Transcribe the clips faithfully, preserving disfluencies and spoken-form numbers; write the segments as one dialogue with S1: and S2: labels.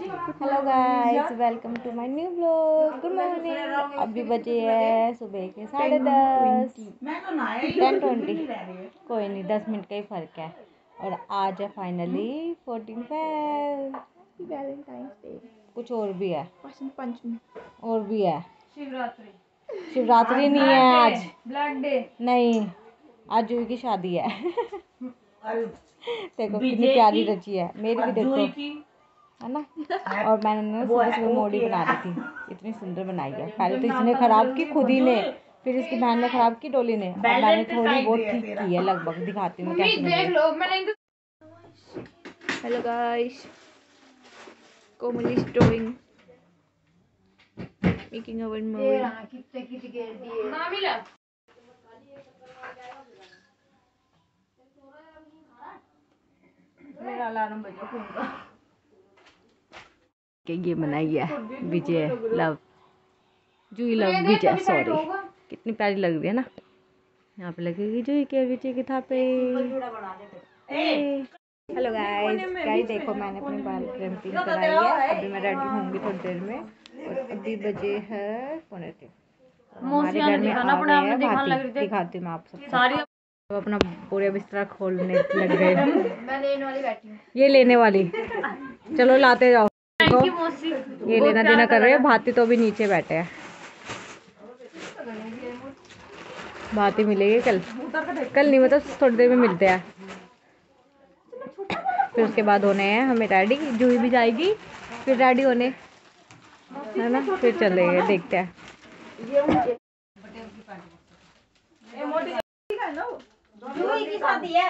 S1: Hello guys, welcome to my new blog. Good morning. अभी बजे है सुबह के साढ़े दस टेन ट्वेंटी। कोई नहीं, दस मिनट का ही फ़र्क है। और आज है finally fourteen Feb, Valentine's day. कुछ और भी है, पंचमी और भी है, शिवरात्रि। शिवरात्रि नहीं है आज, ब्लैक डे नहीं, आज जूही की शादी है। देखो कितनी प्यारी रची है, मेरी भी देखो, है ना। और मैंने ना सुबह सुबह मोड़ी बना दी थी, इतनी सुंदर बनाई है। पहले तो इसने खराब की खुद ही ने, फिर इसकी बहन ने खराब की डोली ने, और मैंने थोड़ी बहुत ठीक की है लगभग। दिखाती हूँ कैसे बनी। Hello guys, Komal is drawing, making our मोड़ी। ना मिला मेरा अलार्म बजा फोन का। ये बनाई है Vijay love, Juhi love Vijay, sorry. कितनी प्यारी लग रही है ना। यहाँ पे लगेगी जूही के विजय की थापे। हेलो गाइस, गाइस देखो मैंने अपने बाल क्रिम्पिंग कराई है। अभी मैं रेडी होंगी थोड़ी देर में, और अभी बजे है पौने तीन। हमारे घर में आ गए हैं भाती, दिखाती हूँ मैं आप सबको। तो अपना पूरे बिस्तरा खोलने लग गए। मैं लेने वाली बैठी हूँ, ये लेने वाली, चलो लाते जाओ। ये लेना देना कर रहे हैं। भाती तो भी नीचे बैठे हैं। भाती मिलेगी कल, कल नहीं मतलब थोड़ी देर में मिलते हैं। फिर उसके बाद होने हैं हमें रेडी, जूही भी जाएगी फिर रेडी होने, है ना। फिर चलेंगे, देखते हैं। की शादी है,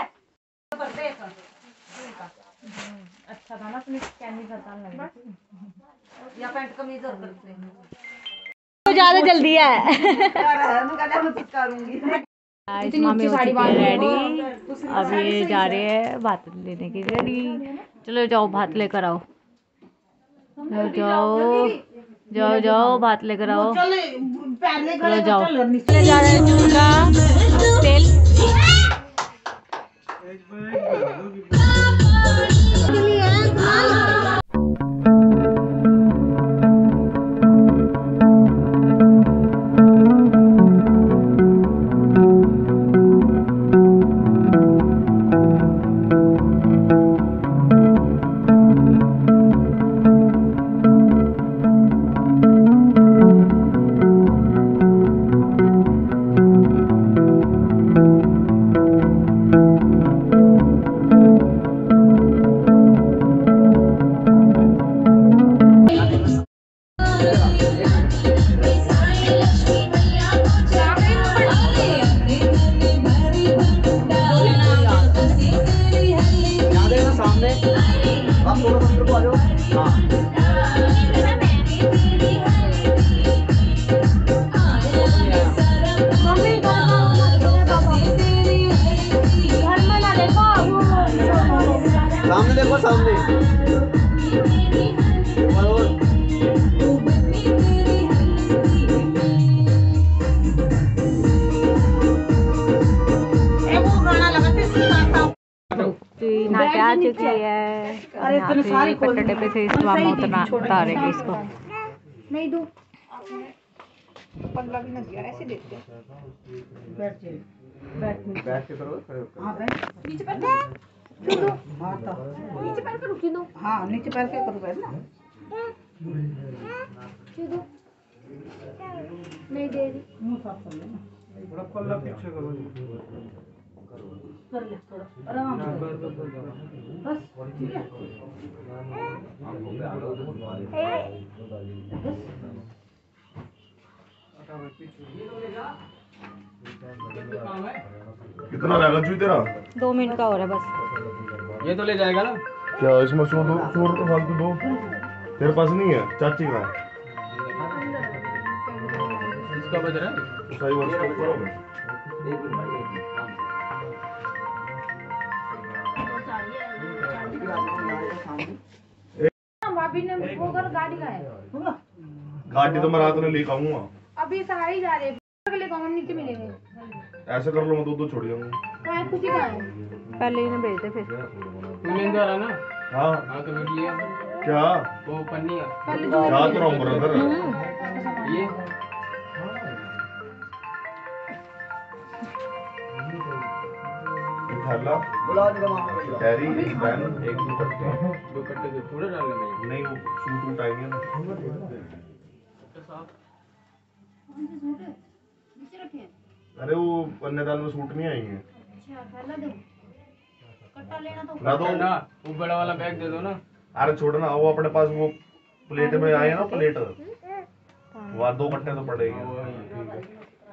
S1: अच्छा था ना, अपनी कैमरी खत्म लग रही थी या पैंट कमीज और करते हैं तो ज्यादा जल्दी है। मामी हो चुकी है रेडी, अब ये जा रहे हैं भात लेने की रेडी। चलो जाओ भात लेकर आओ, जाओ जाओ जाओ जाओ भात लेकर आओ। चलो जाओ, जा रहे हैं चूड़ा तेल। सामने देखो, सामने नाटे आ चुकी है। पट्टे पे से उतना उतारेंगे इसको। नहीं दो पंद्रह भी दिया, ऐसे देखते बैठ बैठ के करो, नीचे बैठ दो, नीचे पैर के रुकी दो। हाँ नीचे पैर के करो बैठ ना, नहीं दे रही, मुंह साफ कर लेना, थोड़ा पल्ला पीछे करो, कर ले थोड़ा आराम से, बस ठीक है।
S2: कितना रहेगा जी तेरा?
S1: दो मिनट का हो रहा है बस।
S3: ये तो ले जाएगा ना
S2: क्या इसमें सौ दो सौ रुपये फालतू दो, तेरे पास नहीं है? चाची का
S3: इसका बज रहा है
S2: सही वर्ष का
S1: भाभी ने वो कर गाड़ी का है,
S2: गाड़ी तो मैं रात में लेकर आऊंगा।
S1: अभी सहारे ही जा रहे हैं, लेकर आऊंगा, नीचे मिलेंगे।
S2: ऐसे कर लो, मैं दो दो छोड़ जाऊंगा।
S1: खुशी का है, पहले इन्हें भेज दे फिर
S3: तू लेने जा रहा ना।
S2: हाँ
S3: हाँ तो मैं लिया
S2: क्या
S3: वो पन्नी है।
S2: क्या तो रहा हूँ ब्रदर
S3: ये
S2: थैला कैरी पेन एक दो कट्टे
S3: दो कट्टे के पूरे डालने में
S2: नहीं वो सूट वूट आएंगे ना अरे वो अन्नदान में सूट नहीं आएंगे ना दो
S3: ना वो बड़ा वाला बैग दे दो ना।
S2: अरे छोड़ना वो अपने पास वो प्लेट में आए ना प्लेट वहाँ दो कट्टे तो पड़ेंगे।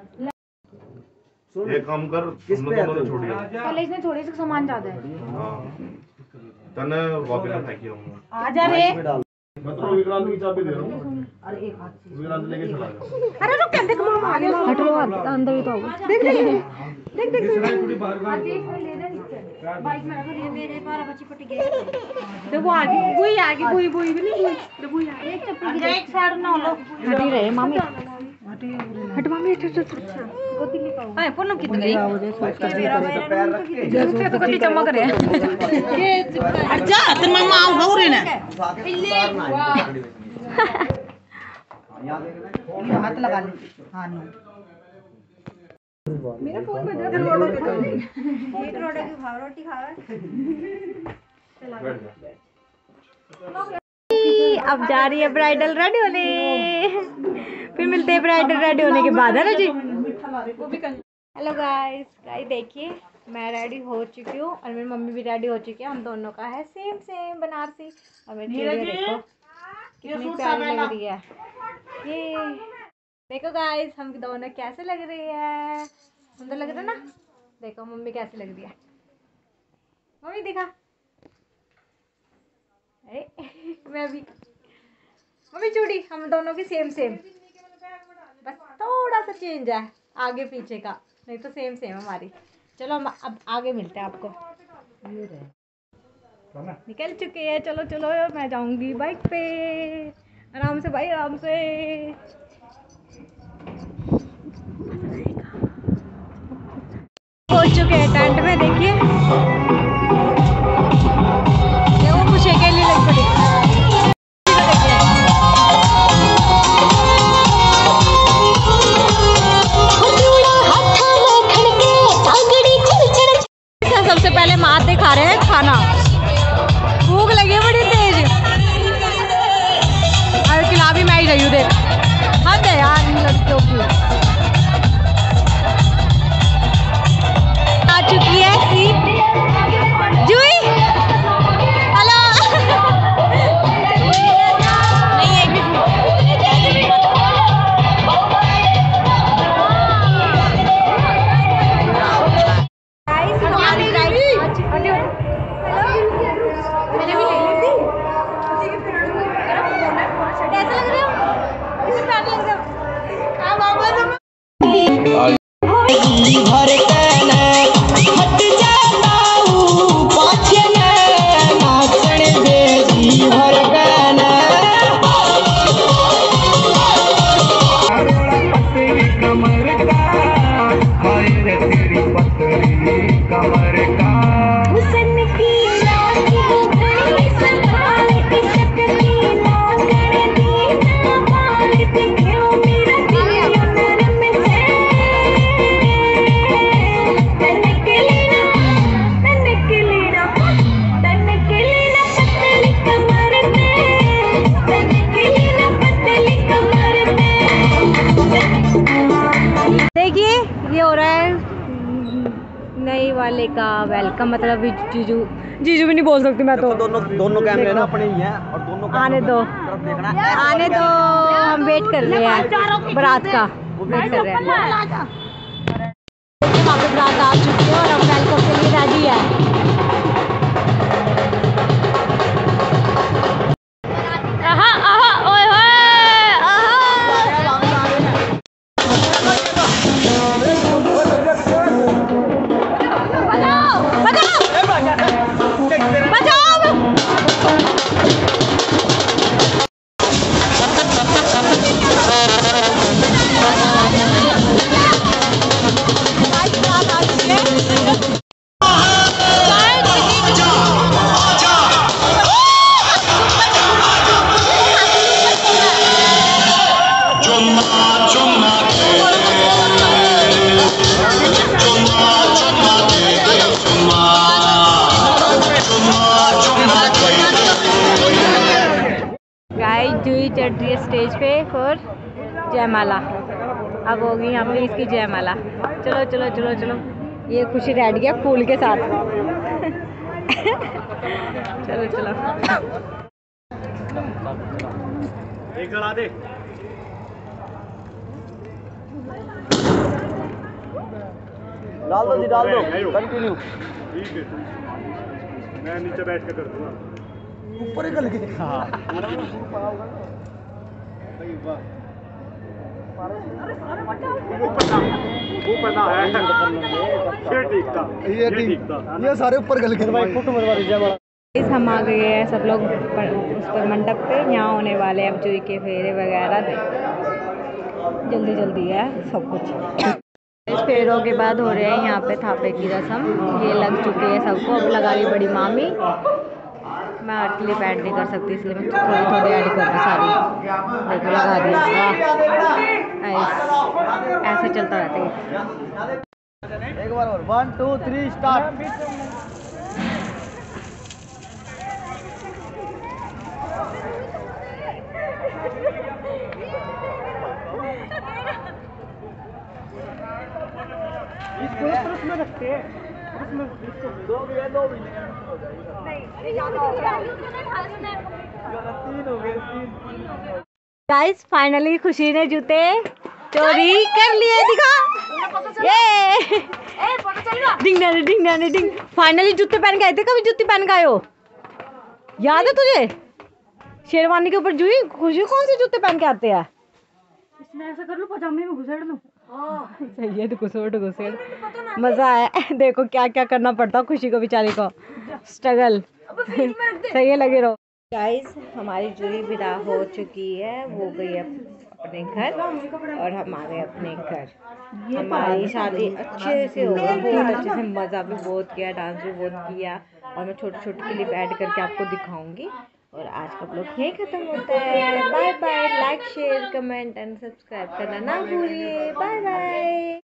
S2: एक काम कर तुम दोनों ने छोड़िए
S4: पहले इसमें थोड़े से सामान ज्यादा है।
S2: हाँ तने वापस ना फेंकी रहूँगा
S4: आ जा रे।
S2: मैं तो विक्रांत की चाबी दे रहा हूँ। अरे एक हाथ से विक्रांत लेके चला जा।
S4: अरे रुक क्या देख मामा आ गया।
S1: हटो अंदर ही तो आओ।
S4: देख देख देख देख बाइक में रखो ये मेरे बारह बच्ची पट्टी गए। देखो आगे वही आगे वही वही भी नहीं वही देखो यार एक चप्पल की एक साइड ना लो।
S1: हट ही रहे मामी।
S4: हट मामी हट हट हट गोदी ले पाओ। हां पूनम कित गई मेरा पैर रख के जैसे तो कटी चमक रहे ये हट जा तेरे मामा आओ हो रे ना ये हाथ लगा ले हां नो मेरा फोन में दे रोड एक रोड की भाव रोटी खावे
S1: अब जा रही है ब्राइडल रेडी होने। फिर मिलते हैं ब्राइडल रेडी होने के बाद है ना जी। हेलो गाइस गाइस देखिए मैं रेडी हो चुकी हूँ और मेरी मम्मी भी रेडी हो चुकी है। हम दोनों का है सेम सेम बनारसी और मेरी चूड़ियाँ देखो कितनी प्यारी लग रही है। ये देखो गाइस हम दोनों कैसे लग रही है। सुंदर लग रहा है ना। देखो मम्मी कैसी लग रही है। मम्मी दिखा। अरे मैं भी मम्मी चूड़ी हम दोनों की सेम सेम बस थोड़ा सा चेंज है आगे पीछे का नहीं तो सेम सेम हमारी। चलो हम अब आगे मिलते हैं आपको। निकल चुके हैं चलो चलो मैं जाऊंगी बाइक पे आराम से भाई आराम से। पहुंच चुके हैं टेंट में देखिए वो कुछ अकेली लग पड़ी। सबसे पहले माते खा रहे हैं खाना। भूख लगी है बड़ी तेज और खिला भी मैं ही रही हूँ। देख हद है यार इन लड़कियों की। आ चुकी है सी जुई हेलो नहीं एक भी नई वाले का वेलकम मतलब जीजू जीजू भी नहीं बोल सकती मैं तो।
S5: दोनों दोनों कैमरे ना अपने ही हैं और दोनों
S1: आने दो आने दो हम वेट कर रहे हैं बारात का वेट कर रहे हैं। वहाँ पे बारात आ चुकी है और हम वेलकम के लिए रेडी है। गाइस जूही चढ़ रही है स्टेज पे फॉर जयमाला। अब होगी यहाँ पे इसकी जयमाला। चलो चलो चलो चलो, ये खुशी रेडी है फूल के साथ। चलो चलो
S5: एक चढ़ा दे। डाल दो जी, डाल दो, कंटिन्यू।
S2: ठीक है, मैं नीचे बैठ के कर दूंगा।
S5: ऊपर ही कर लगे। हाँ
S2: ऊपर ना है, ये ठीक था,
S5: ये ठीक था, ये सारे ऊपर गल के भाई फोटो मरवा दीजिए बड़ा।
S1: इस हम आ गए हैं सब लोग पर, उस पर मंडप पे। यहाँ होने वाले हैं अब जूही के फेरे वगैरह दे। जल्दी जल्दी है सब कुछ। इस फेरों के बाद हो रहे हैं यहाँ पे थापे की रस्म। ये लग चुकी है सबको, अब लगा रही बड़ी मामी। मैं हर क्लिप ऐड नहीं कर सकती इसलिए मैं थोड़ी थोड़ी ऐड कर दी सारी। देखो लगा दी। ऐसे चलता रहता है।
S5: एक बार और, वन टू थ्री स्टार्ट। इसको उसमें रखते हैं, उसमें दो भी है, दो भी
S1: गाइस फाइनली खुशी ने जूते चोरी कर लिए। दिखा ये डिंग डाने डिंग डाने डिंग। फाइनली जूते पहन के आए थे। कभी जूती पहन के आए हो? याद है तुझे? शेरवानी के ऊपर जूही खुशी कौन से जूते पहन के आते हैं?
S4: इसमें ऐसा कर लो, पजामे में घुसेड़ लो।
S1: सही है, घुसेड़ घुसेड़ मजा आया। देखो क्या क्या करना पड़ता खुशी को बेचारी को, स्ट्रगल। सही है, लगे रहो। गाइस हमारी जूही विदा हो चुकी है, वो गई है अपने घर और हम आ गए अपने घर। हमारी शादी अच्छे से हो गई, बहुत अच्छे से, मज़ा भी बहुत किया, डांस भी बहुत किया और मैं छोटी छोटी क्लिप ऐड करके आपको दिखाऊंगी। और आज का ब्लॉग यहीं ख़त्म होता है। Bye bye. Like share comment and subscribe करना ना भूलिए। Bye bye.